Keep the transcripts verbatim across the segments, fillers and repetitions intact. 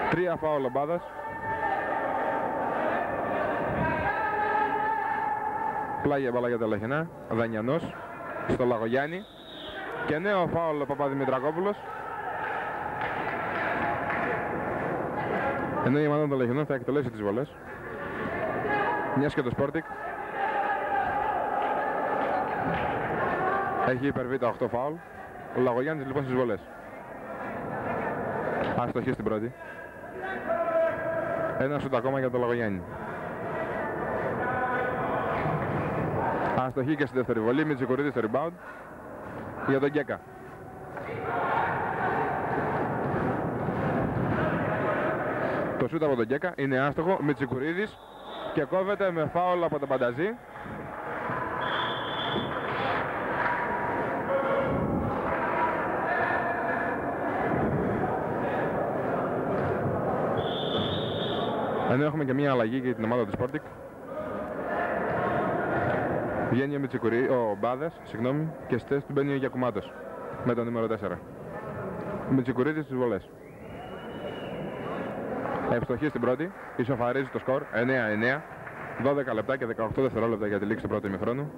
Τρία φάουλ Λομπάδας. Πλάγια μπάλα για τα Λαχινά. Δανιανός στο Λαγογιάννη. Και νέο φάουλ ο Παπαδημητρακόπουλος. Ενώ η ομάδα των Λαχινών θα εκτελέσει τις βολές. Μιας και το Sporting έχει υπερβεί τα οκτώ φάουλ. Ο Λαγογιάννης λοιπόν στις βολές. Αστοχή στην πρώτη. Ένα σουτ ακόμα για τον Λαγογιάννη. Αστοχή και στη δεύτερη βολή. Μητσικουρίδης στο rebound για τον Γκέκα. Το σούτ από τον Γκέκα είναι άστοχο. Μητσικουρίδης και κόβεται με φάουλ από τον Πανταζή. Ενώ έχουμε και μια αλλαγή για την ομάδα του Sporting. Βγαίνει ο, Μητσικουρί, ο Μπάδες, συγγνώμη, και στη θέση του μπαίνει ο Γιακουμάτος με το νούμερο τέσσερα. Μητσικουρίδης στις βολές. Ευστοχή στην πρώτη, ισοφαρίζει το σκορ εννέα εννέα. δώδεκα λεπτά και δεκαοκτώ δευτερόλεπτα για τη λήξη του πρώτου ημιχρόνου.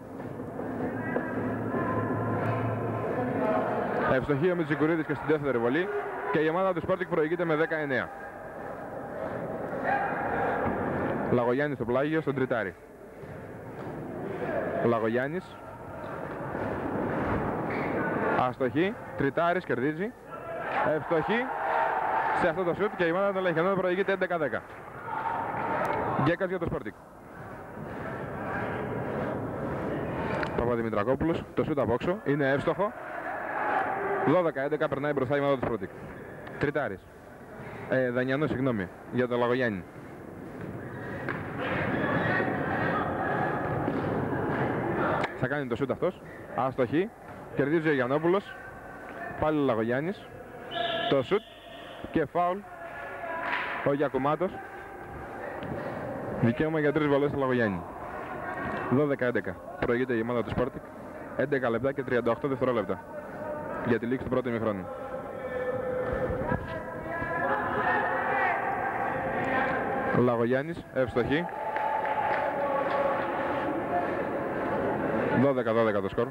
Ευστοχή ο Μητσικουρίδης και στην δεύτερη βολή και η ομάδα του Sporting προηγείται με δέκα εννέα. Λαγογιάννης στο πλάγιο, στον τριτάρι. Λαγογιάννης. Αστοχή, τριτάρις, κερδίζει. Ευστοχή σε αυτό το σουτ και η ομάδα των Λαχινών προηγείται έντεκα δέκα. Γκέκας για το Sporting. Παπαδημητρακόπουλος, το σουτ από όξω, είναι εύστοχο. δώδεκα έντεκα περνάει μπροστά η ομάδα του Sporting. Τριτάρις. Ε, Δανιανός, συγγνώμη, για τον Λαγογιάννη. Θα κάνει το σούτ αυτός. Αστοχή. Κερδίζει ο Γιαννόπουλος. Πάλι ο Λαγογιάννης. Το σούτ. Και φάουλ. Ο Γιακουμάτος. Δικαίωμα για τρεις βολές στο Λαγογιάννη. δώδεκα έντεκα. Προηγείται η ομάδα του Sporting. έντεκα λεπτά και τριάντα οκτώ δευτερόλεπτα για τη λήξη του πρώτου ημιχρόνου. Ο Λαγογιάννης. Ευστοχή. δώδεκα δώδεκα το σκορ.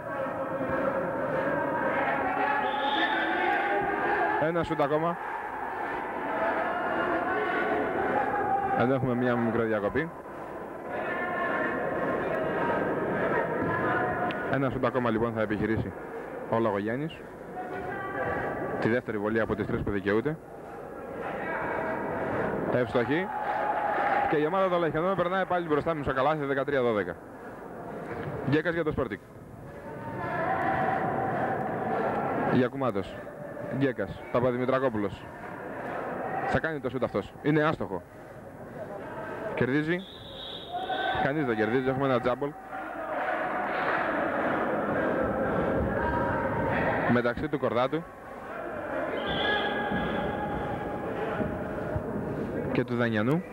Ένα σούτ ακόμα. Εδώ έχουμε μια μικρή διακοπή. Ένα σούτ ακόμα λοιπόν θα επιχειρήσει ο Λαγογιάννης. Τη δεύτερη βολή από τις τρεις που δικαιούται. Ευστοχή. Και η ομάδα των Λαχινών περνάει πάλι μπροστά μισοκαλά σε δεκατρία δώδεκα. Γκέκας για το Sporting. Γιακουμάτος. Γκέκας. Παπαδημητρακόπουλος. Θα κάνει το σούτ αυτός. Είναι άστοχο. Κερδίζει. Κανείς δεν κερδίζει. Έχουμε ένα τζάμπολ μεταξύ του Κορδάτου και του Δανιανού.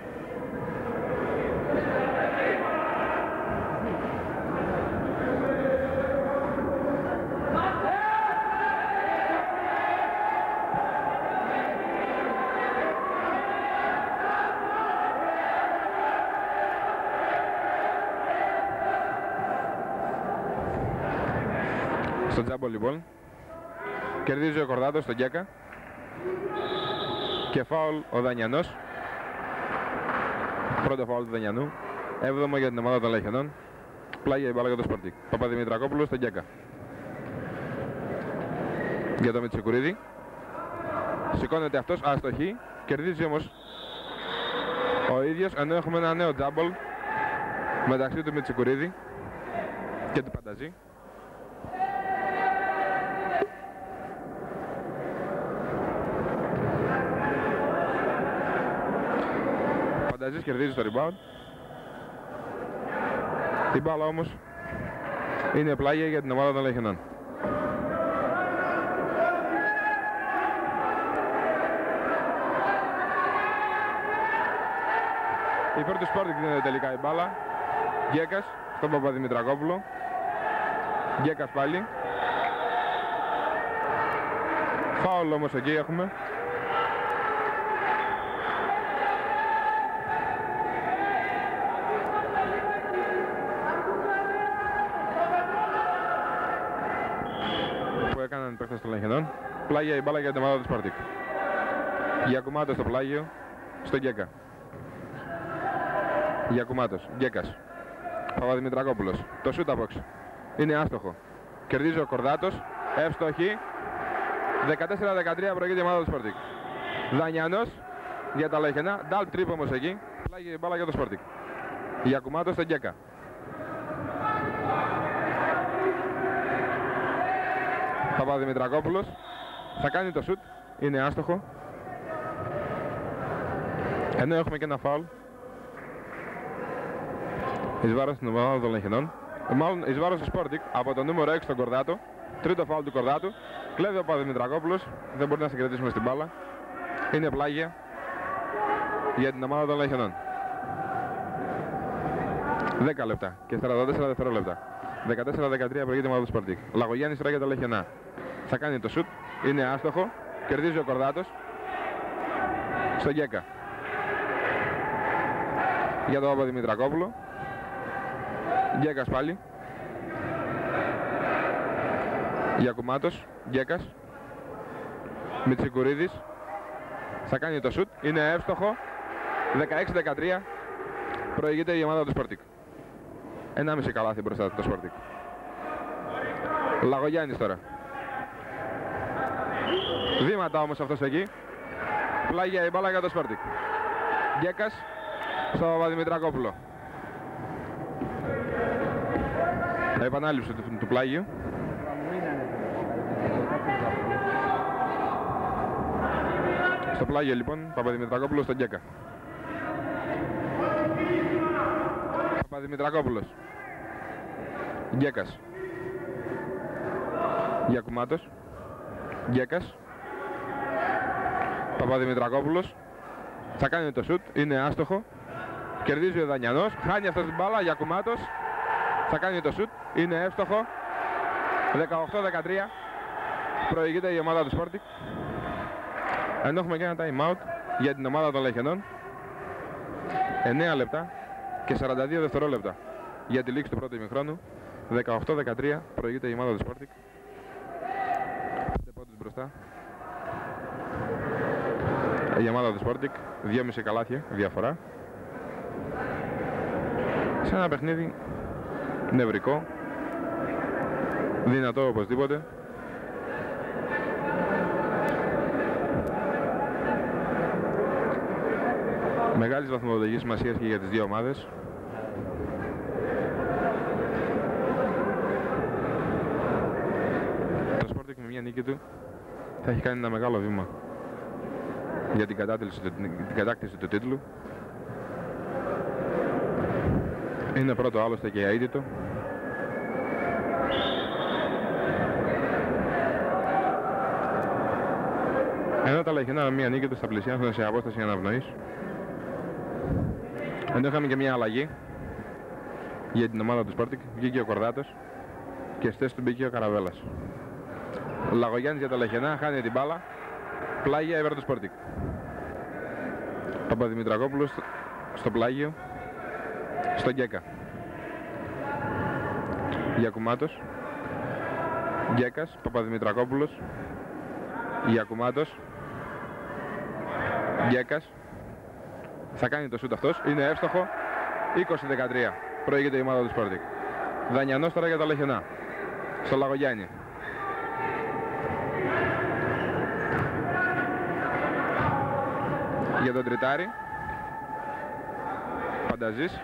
Στο τζάμπο λοιπόν κερδίζει ο Κορδάτος στον Γκέκα και φάουλ ο Δανιανός. Πρώτο φάουλ του Δανιανού. Έβδομο για την ομάδα των Λαχινών. Πλάγια η μπάλα για το Sporting. Παπαδημητρακόπουλος στον Γκέκα. Για το Μητσικουρίδη. Σηκώνεται αυτός, αστοχή. Κερδίζει όμως ο ίδιος, ενώ έχουμε ένα νέο τζάμπολ μεταξύ του Μητσικουρίδη και του Πανταζή. Πανταζής κερδίζει στο rebound. Η μπάλα όμως είναι πλάγια για την ομάδα των Λαχινών. Η πρώτη Sporting είναι τελικά η μπάλα. Γκέκας στον Παπαδημητρακόπουλο. Γκέκας πάλι. Φάουλ όμως εκεί έχουμε. έκαναν οι παίκτες των Λεγενών. Πλάγια η μπάλα για την ομάδα του Σπαρτίκ. Γιακουμάτος στο πλάγιο, στο Γκέκα. Γιακουμάτος, Γκέκας. Παπαδημητρακόπουλος. Το shoot box είναι άστοχο. Κερδίζει ο Κορδάτος. Εύστοχη. δεκατέσσερα δεκατρία προηγείται η ομάδα του Σπαρτίκ. Δανιανός για τα Λεχενά. Ντάλ τρίπ όμως εκεί. Πλάγια η μπάλα για το Σπαρτίκ. Γιακουμάτος στο Γκέκα. Παπαδημητρακόπουλος θα κάνει το shoot. Είναι άστοχο. Ενώ έχουμε και ένα φάουλ εις βάρος των ομάδων των Λεχενών. Μάλλον εις βάρος του Σπόρτικ από το νούμερο έξι τον Κορδάτο. Τρίτο φάουλ του Κορδάτου. Κλέβει ο Παπαδημητρακόπουλος. Δεν μπορεί να συγκρατήσουμε στην μπάλα. Είναι πλάγια για την ομάδα των Λεχενών. δέκα λεπτά και σαράντα τέσσερα δευτερόλεπτα. δεκατέσσερα δεκατρία προηγείται η ομάδα του Σπαρτίκ. Λαγογιάννης τώρα για τα Λεχενά. Θα κάνει το σουτ. Είναι άστοχο. Κερδίζει ο Κορδάτος. Στο Γκέκα. Για τον Παπαδημητρακόπουλο. Γκέκας πάλι. Γιακουμάτος. Γκέκας. Μιτσικουρίδης. Θα κάνει το σουτ. Είναι εύστοχο. δεκαέξι δεκατρία. Προηγείται η ομάδα του Σπαρτίκ. ενάμιση καλάθι μπροστά το Σπαρτίκ. Λαγογιάννης τώρα. Βήματα όμως αυτός εκεί. Πλάγια η μπάλα για το Σπαρτίκ. Γκέκας στο Παπαδημητρακόπουλο. Επανάληψη του, του πλάγιου. Στο πλάγιο λοιπόν Παπαδημητρακόπουλος στον Γκέκα. Παπαδημητρακόπουλος. Γκέκας. Γιακουμάτος. Γκέκας. Παπαδημητρακόπουλος. Θα κάνει το σουτ. Είναι άστοχο. Κερδίζει ο Δανιανός. Χάνει αυτός την μπάλα. Γιακουμάτος. Θα κάνει το σουτ. Είναι εύστοχο. δεκαοκτώ δεκατρία. Προηγείται η ομάδα του Σπόρτικ. Ενώ έχουμε και ένα time out για την ομάδα των Λεχενών. εννέα λεπτά και σαράντα δύο δευτερόλεπτα για τη λήξη του πρώτου ημιχρόνου. δεκαοκτώ δεκατρία προηγείται η ομάδα του Σπόρτικ. πέντε πόντους μπροστά η ομάδα του Σπόρτικ. δυόμισι καλάθια διαφορά. Σε ένα παιχνίδι νευρικό, δυνατό οπωσδήποτε. Μεγάλης βαθμολογικής σημασίας και για τις δύο ομάδες. Το Σπόρτικ με μια νίκη του θα έχει κάνει ένα μεγάλο βήμα για την κατάκτηση, την κατάκτηση του τίτλου. Είναι πρώτο άλλωστε και αίτητο. Ενώ τα Λεχενά με μια νίκη τους θα πλησιάσουν σε απόσταση αναπνοής. Ενώ είχαμε και μια αλλαγή για την ομάδα του Σπόρτικ. Βγήκε ο Κορδάτος και στη θέση του μπήκε ο Καραβέλας. Ο Λαγογιάννης για τα Λεχενά χάνει την μπάλα. Πλάγια υπέρ του Σπόρτικ. Παπαδημητρακόπουλος στο πλάγιο. Στο Γκέκα. Γιακουμάτος. Γκέκας. Παπαδημητρακόπουλος. Γιακουμάτος. Γκέκας. Θα κάνει το σούτ αυτός. Είναι εύστοχο. είκοσι δεκατρία. Προηγείται η ομάδα του Σπόρτικ. Δανιανός τώρα για τα Λεχενά. Στο Λαγογιάννη. Για τον Τριτάρη. Φανταζής.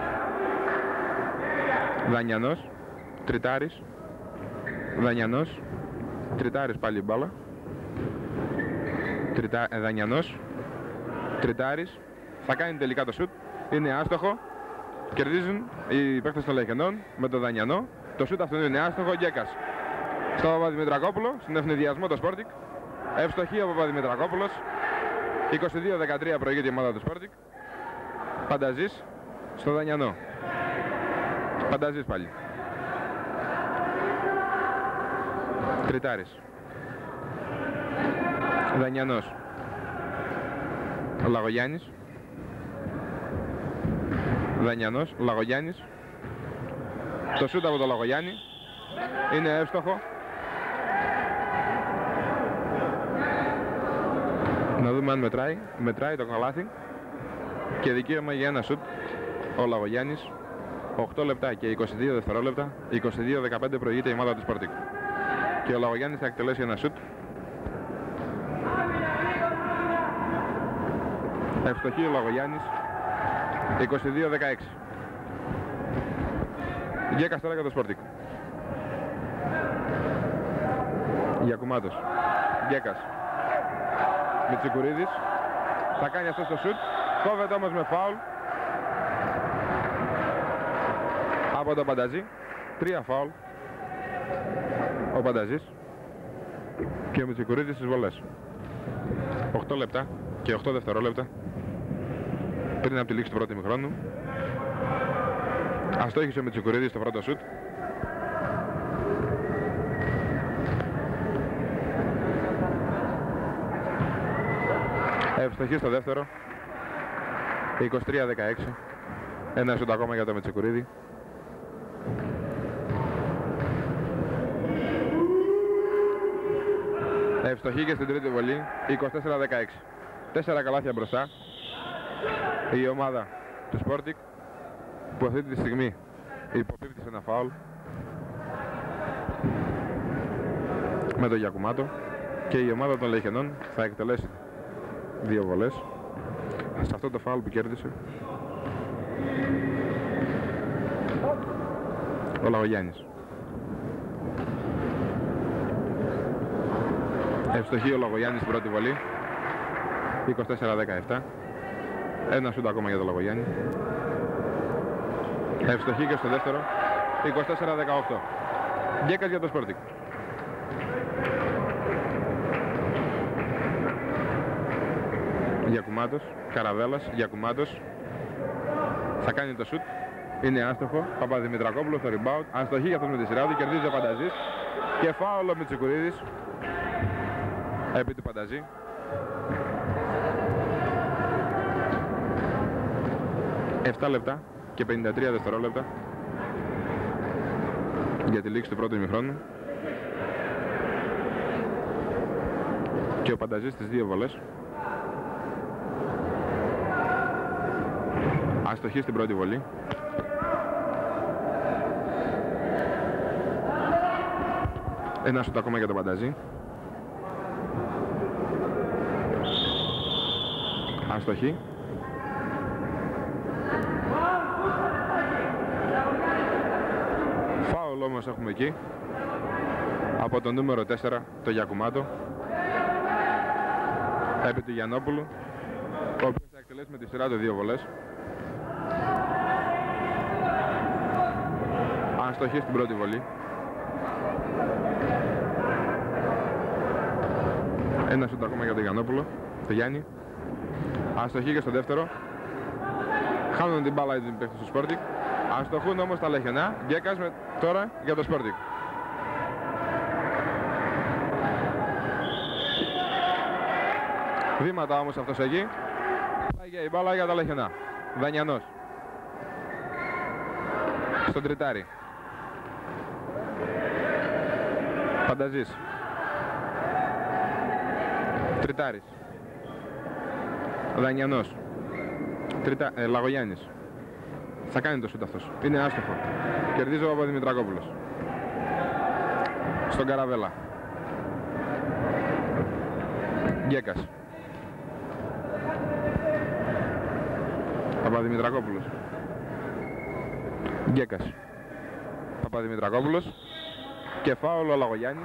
Δανιανός. Τριτάρης. Δανιανός. Τριτάρης πάλι η μπάλα. Τριτα... ε, Δανιανός. Τριτάρης. Θα κάνει τελικά το σουτ. Είναι άστοχο. Κερδίζουν οι παίκτες των Λεχενών με τον Δανιανό. Το σουτ αυτό είναι άστοχο. Γκέκας. Στο Παπαδημητρακόπουλο. Στην ευνηδιασμό το Σπόρτικ. Ευστοχή ο Παπαδημητρακόπουλος. είκοσι δύο δεκατρία προηγείται η ομάδα του Σπόρτικ. Φανταζής στο Δανιανό. Φανταζής πάλι. Τριτάρης. Δανιανός. Ο Λαγογιάννης. Δανιανός. Λαγογιάννης. Το σούτ από το Λαγογιάννη. Είναι εύστοχο. Να δούμε αν μετράει. Μετράει το καλάθι. Και δικαίωμα για ένα σουτ ο Λαγογιάννης. οκτώ λεπτά και είκοσι δύο δευτερόλεπτα. είκοσι δύο δεκαπέντε προηγείται η ομάδα του Sporting. Και ο Λαγογιάννης θα εκτελέσει ένα σουτ. Ευστοχή ο Λαγογιάννης. είκοσι δύο δεκαέξι. Γκέκας τώρα για το Sporting. Γιακουμάτος. Γκέκας. Μητσικουρίδης. Θα κάνει αυτό το σουτ. Κόβεται όμως με φάουλ από τον Πανταζή. Τρία φάουλ ο Πανταζής και ο Μητσικουρίδης στις βολές. οκτώ λεπτά και οκτώ δευτερόλεπτα πριν από τη λήξη του πρώτου ημιχρόνου. Αστόχησε ο Μητσικουρίδης στο πρώτο σουτ. Ευστοχή στο δεύτερο. είκοσι τρία δεκαέξι. Ένα σουτ ακόμα για το Μητσικουρίδη. Ευστοχή και στην τρίτη βολή. είκοσι τέσσερα δεκαέξι. Τέσσερα καλάθια μπροστά η ομάδα του Sporting, που αυτή τη στιγμή υποπίπτει σε ένα φάουλ με τον Γιακουμάτο, και η ομάδα των Λεχενών θα εκτελέσει δύο βολές σε αυτό το φάουλ που κέρδισε ο Λαγογιάννης. Ευστοχή ο Λαγογιάννης στην πρώτη βολή. είκοσι τέσσερα δεκαεπτά. Ένα σούτ ακόμα για τον Λαγογιάννη. Ευστοχή και στο δεύτερο. είκοσι τέσσερα δεκαοκτώ. Γκέκας για το Sporting. Γιακουμάτος, Καραβέλας, Γιακουμάτος. Θα κάνει το σουτ. Είναι άστοχο. Παπαδημητρακόπουλος στο rebound. Αστοχή για αυτός με τη σειρά του. Κερδίζει ο Πανταζής. Και φάουλο Μητσικουρίδης επί του Πανταζή. επτά λεπτά και πενήντα τρία δευτερόλεπτα για τη λήξη του πρώτου ημιχρόνου. Και ο Πανταζής στις δύο βολές. Αστοχή στην πρώτη βολή. Ένα σουτ ακόμα για τον Πανταζή. Αστοχή. Φάουλ όμως έχουμε εκεί από το νούμερο τέσσερα, το Γιακουμάτο, επί του Γιαννόπουλου, ο οποίος θα εκτελέσει με τη σειρά του δύο βολές. Αστοχή στην πρώτη βολή. Ένα σουτ ακόμα για τον Γιαννόπουλο, το Γιάννη. Αστοχή και στο δεύτερο. Χάνουν την μπάλα την παίχτη στο Sporting. Αστοχούν όμως τα Λεχενά. Γκέκας με τώρα για το Sporting. Βήματα όμως αυτός εκεί. Πάει η μπάλα για τα Λεχενά. Δανιανός. Στον τριτάρι. Πανταζής. Τριτάρης. Δανιανός. Τριτα... Ε, Λαγογιάννης. Θα κάνει το σούτ αυτός. Είναι άστοχο. Κερδίζει ο Παπαδημητρακόπουλος. Στον Καραβέλα. Γκέκας. Παπαδημητρακόπουλος. Γκέκας. Παπαδημητρακόπουλος. Και φάουλ ο Λαγογιάννης.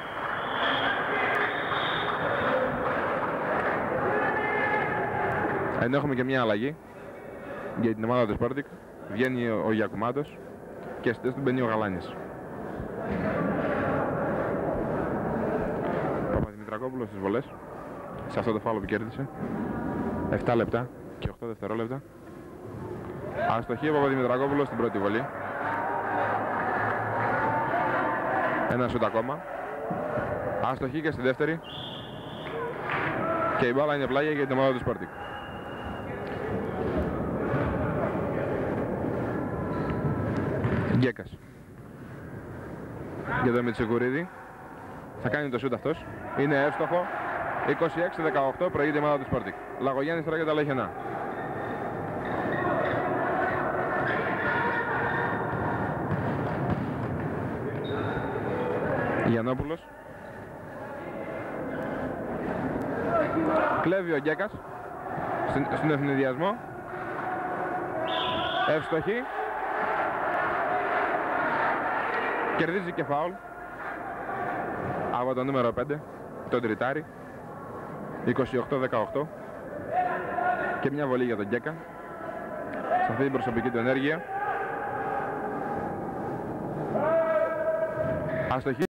Ενώ έχουμε και μια αλλαγή για την ομάδα του Sporting. Βγαίνει ο, ο Γιακουμάτος και στη θέση του μπαίνει ο Γαλάνης. Παπαδημητρακόπουλος στις βολές σε αυτό το φάουλο που κέρδισε. επτά λεπτά και οκτώ δευτερόλεπτα. Αστοχή ο Παπαδημητρακόπουλος στην πρώτη βολή. Ένα σουτ ακόμα. Αστοχή και στη δεύτερη. Και η μπάλα είναι πλάγια για την ομάδα του Sporting. Γκέκας. Για το Μητσικουρίδη. Θα κάνει το σούτ αυτός. Είναι εύστοχο. είκοσι έξι δεκαοκτώ προηγείται η ομάδα του Sporting. Λαγογιάννης τώρα για τα Λαχιανά. Γιαννόπουλος. Κλέβει ο Γκέκας στον ευνηδιασμό. Εύστοχη. Κερδίζει και φάουλ από το νούμερο πέντε, τον Τριτάρη. είκοσι οκτώ δεκαοκτώ. Και μια βολή για τον Γκέκα σε αυτή την προσωπική του ενέργεια. Αστοχή.